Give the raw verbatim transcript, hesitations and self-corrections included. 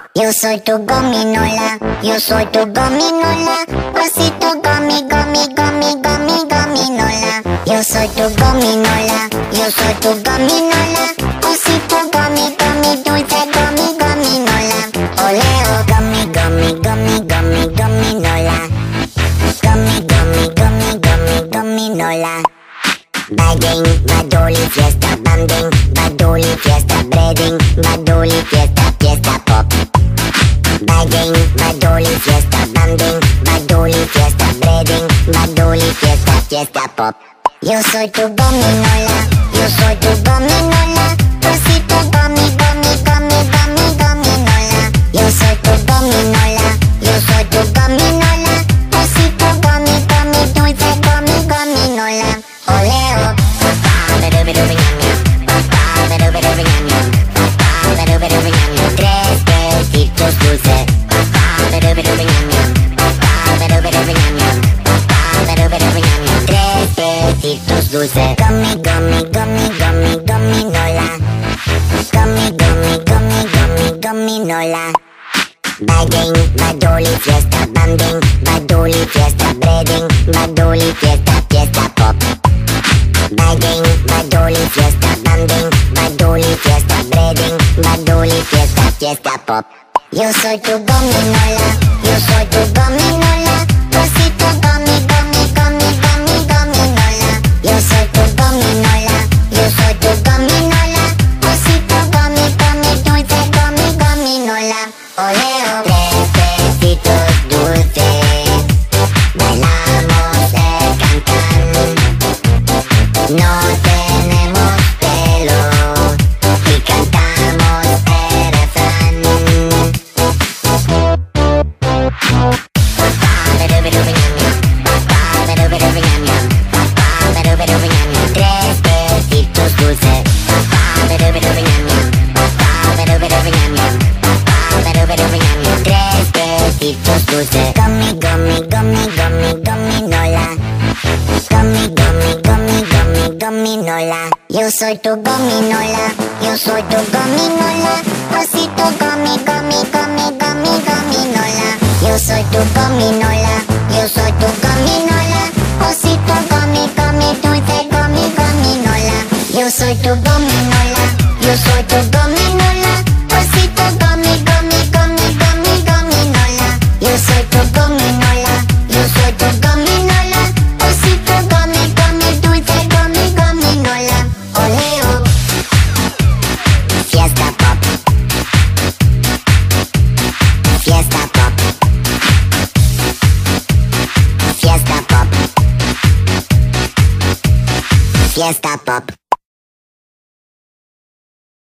Yo soy tu gominola, yo soy tu gominola, osito gomi, gomi, gomi, gomi, gominola. Yo soy tu gominola, yo soy tu gominola, osito gomi, gomi, dulce gomi, gominola. Oleo, gomi, gomi, gomi, gomi, gominola. Gomi, gomi, gomi, gomi, gominola. Bagging, badoli, fiesta, banding, badoli, fiesta, breading, badoli, fiesta, fiesta pop. Bagging, badoli, fiesta, banding, badoli, fiesta, breading, badoli, fiesta, fiesta pop. Yo soy tu gominola, yo soy tu gominola, osito gomi, gomi, gomi, gomi, gominola. Yo soy tu gominola, yo soy tu gominola, osito gomi, gomi, dulce gomi, gominola. Oleo, tres besitos dulces, tres besitos dulces. Gummy, gummy, gummy, gummy, gominola. Gummy, gummy, gummy, gummy, gominola. Bagging, badoli, fiesta, banding, badoli, fiesta, breading, badoli, fiesta, fiesta pop. Bagging, badoli, fiesta, banding, badoli, fiesta, breading, badoli, fiesta, fiesta pop. Yo soy tu gominola, yo soy tu gominola, osito gomi, gomi, gomi, gomi, gominola. Yo soy tu gominola, yo soy tu gominola, osito gomi, gomi, dulce gomi, gominola. Oleo, tres besitos dulces, bailamos el can-can. No tenemos pelo y cantamos el refrán. Tres besitos dulces, tres besitos dulces. Gummy, gummy, gummy, gummy, gominola. Gummy, gummy, gummy, gummy, gominola. Yo soy tu gominola, yo soy tu gominola, osito gomi, gomi, gomi, gomi, gominola. Yo soy tu gominola, yo soy tu gominola, osito gomi, gomi, dulce gomi, gominola. Yo soy tu gominola, yo soy tu gominola, osito gomi, gomi, gomi, gomi, gominola. Yo soy tu gominola, yo soy tu gominola, osito gomi, gomi, dulce gomi, gominola. Oleo, fiesta pop, fiesta pop, fiesta pop, fiesta pop.